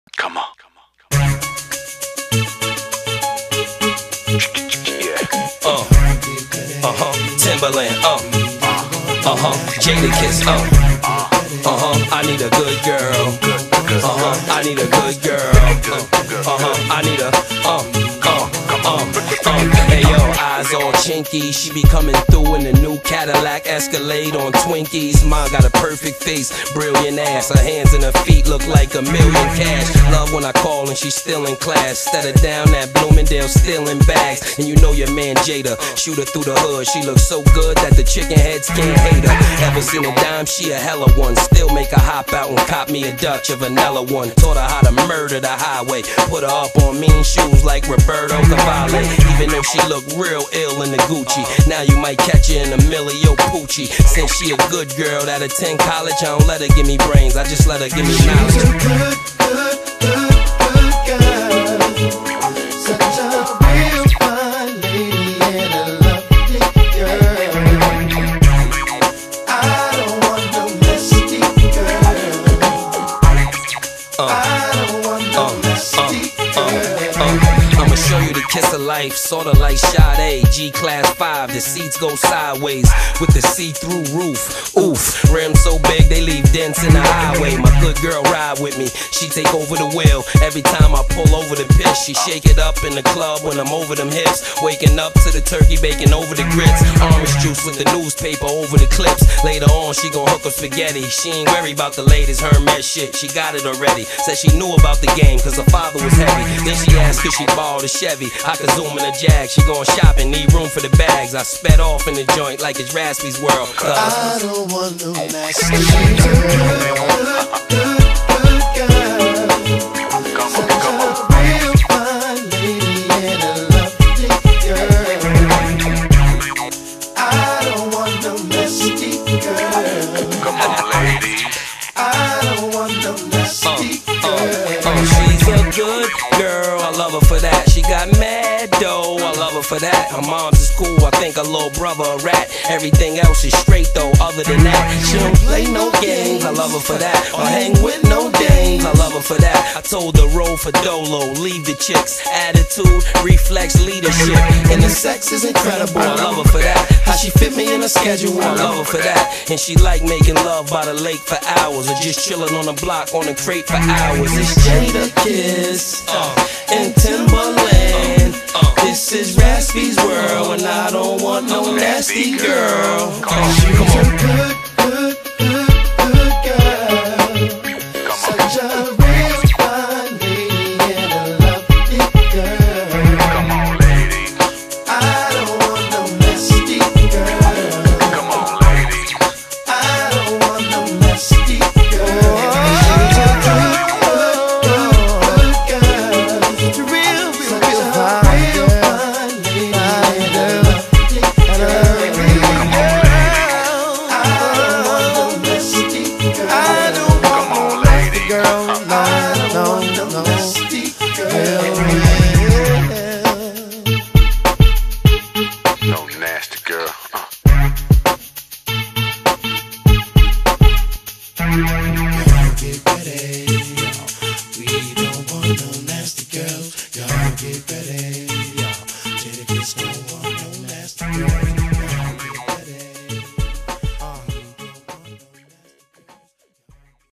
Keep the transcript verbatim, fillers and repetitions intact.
Come on. Yeah. Uh. Uh-huh. Timberland. Uh. Uh-huh. Jadakiss. Uh. Uh-huh. I need a good girl. Uh-huh. I need a good girl. Uh-huh. I need a uh. Uh, uh, hey yo, eyes all chinky. She be coming through in the new Cadillac Escalade on Twinkies. Mine got a perfect face, brilliant ass. Her hands and her feet look like a million cash. Love when I call and she's still in class. Instead of down at Bloomingdale stealing bags. And you know your man Jada, shoot her through the hood. She looks so good that the chicken heads can't hate her. Ever seen a dime? She a hella one. Still make her hop out and cop me a Dutch, a vanilla one. Taught her how to murder the highway. Put her up on mean shoes like Roberto Cavalli. Even though she look real ill in the Gucci. Now you might catch her in a Emilio Pucci. Since she a good girl that attend college, I don't let her give me brains, I just let her give me knowledge. She's a good, good, good, good girl. Such a real fine lady and a lovely girl. I don't want no messy girl. I don't want no messy girl. I'ma show you the kiss of life, sorta like Sade. G-Class five, the seats go sideways with the see-through roof. Oof, rims so big they leave dents in the highway. My good girl ride with me, she take over the wheel. Every time I pull over the piss, she shake it up in the club when I'm over them hips. Waking up to the turkey bacon over the grits. Orange juice with the newspaper over the clips. Later on she gon' hook up spaghetti. She ain't worried about the latest Hermes shit, she got it already. Said she knew about the game cause her father was heavy. Then she asked could she borrow the Chevy. I could zoom in a Jag. She going shopping, need room for the bags. I sped off in the joint like it's Raspy's World. I don't want no nasty girl. Good, good, good girl. Such a real fine lady and a lovely girl. I don't want no nasty girl. Come on, ladies. I don't want no nasty girl. Oh, she's a good girl, I love her for that. She got mad dough, I love her for that. Her mom's is cool, I think her little brother a rat. Everything else is straight though, other than that. She don't play no games, I love her for that. Or hang with no dames, I love her for that. I told her roll for Dolo, leave the chicks. Attitude, reflex, leadership. And the sex is incredible, I love her for that. How she fit me in a schedule, I love her for that. And she like making love by the lake for hours, or just chilling on the block on a crate for hours. It's Jadakiss uh, and Timberland. Uh, this is Raspy's World, and I don't want no nasty girl. Come on, come on.